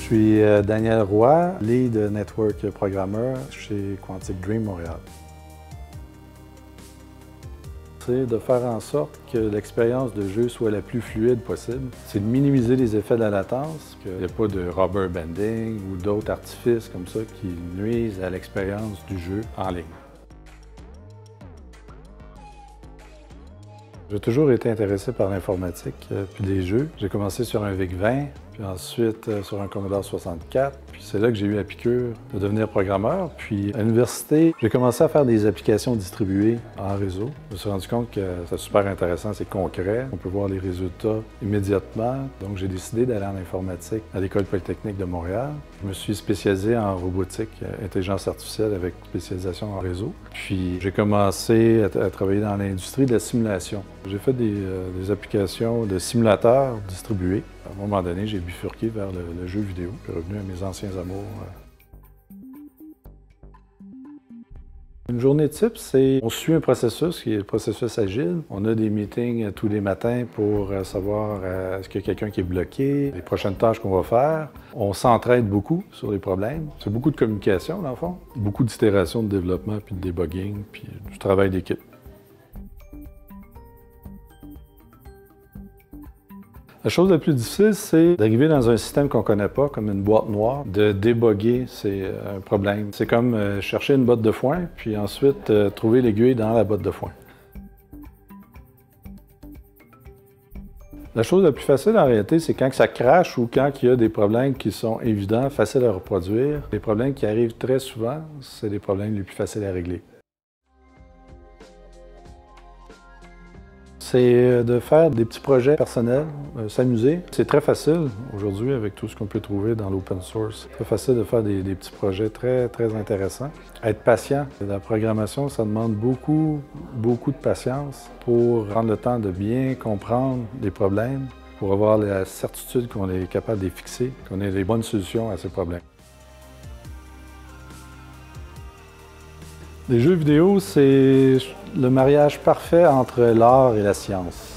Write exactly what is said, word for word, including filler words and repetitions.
Je suis Daniel Roy, Lead Network Programmeur chez Quantic Dream Montréal. C'est de faire en sorte que l'expérience de jeu soit la plus fluide possible. C'est de minimiser les effets de la latence, qu'il n'y ait pas de rubber banding ou d'autres artifices comme ça qui nuisent à l'expérience du jeu en ligne. J'ai toujours été intéressé par l'informatique euh, puis des jeux. J'ai commencé sur un V I C vingt, puis ensuite euh, sur un Commodore soixante-quatre. Puis c'est là que j'ai eu la piqûre de devenir programmeur. Puis à l'université, j'ai commencé à faire des applications distribuées en réseau. Je me suis rendu compte que c'est super intéressant, c'est concret. On peut voir les résultats immédiatement. Donc j'ai décidé d'aller en informatique à l'École polytechnique de Montréal. Je me suis spécialisé en robotique, euh, intelligence artificielle avec spécialisation en réseau. Puis j'ai commencé à, à travailler dans l'industrie de la simulation. J'ai fait des, euh, des applications de simulateurs distribués. À un moment donné, j'ai bifurqué vers le, le jeu vidéo. Je suis revenu à mes anciens amours. Une journée type, c'est on suit un processus qui est le processus agile. On a des meetings tous les matins pour savoir euh, est-ce qu'il y a quelqu'un qui est bloqué, les prochaines tâches qu'on va faire. On s'entraide beaucoup sur les problèmes. C'est beaucoup de communication, dans le fond. Beaucoup d'itérations de développement, puis de debugging, puis du travail d'équipe. La chose la plus difficile, c'est d'arriver dans un système qu'on ne connaît pas, comme une boîte noire, de déboguer, c'est un problème. C'est comme euh, chercher une botte de foin, puis ensuite euh, trouver l'aiguille dans la botte de foin. La chose la plus facile en réalité, c'est quand ça crache ou quand il y a des problèmes qui sont évidents, faciles à reproduire. Les problèmes qui arrivent très souvent, c'est les problèmes les plus faciles à régler. C'est de faire des petits projets personnels, euh, s'amuser. C'est très facile aujourd'hui avec tout ce qu'on peut trouver dans l'open source. C'est très facile de faire des, des petits projets très, très intéressants. Être patient. La programmation, ça demande beaucoup, beaucoup de patience pour prendre le temps de bien comprendre les problèmes, pour avoir la certitude qu'on est capable de les fixer, qu'on ait les bonnes solutions à ces problèmes. Les jeux vidéo, c'est le mariage parfait entre l'art et la science.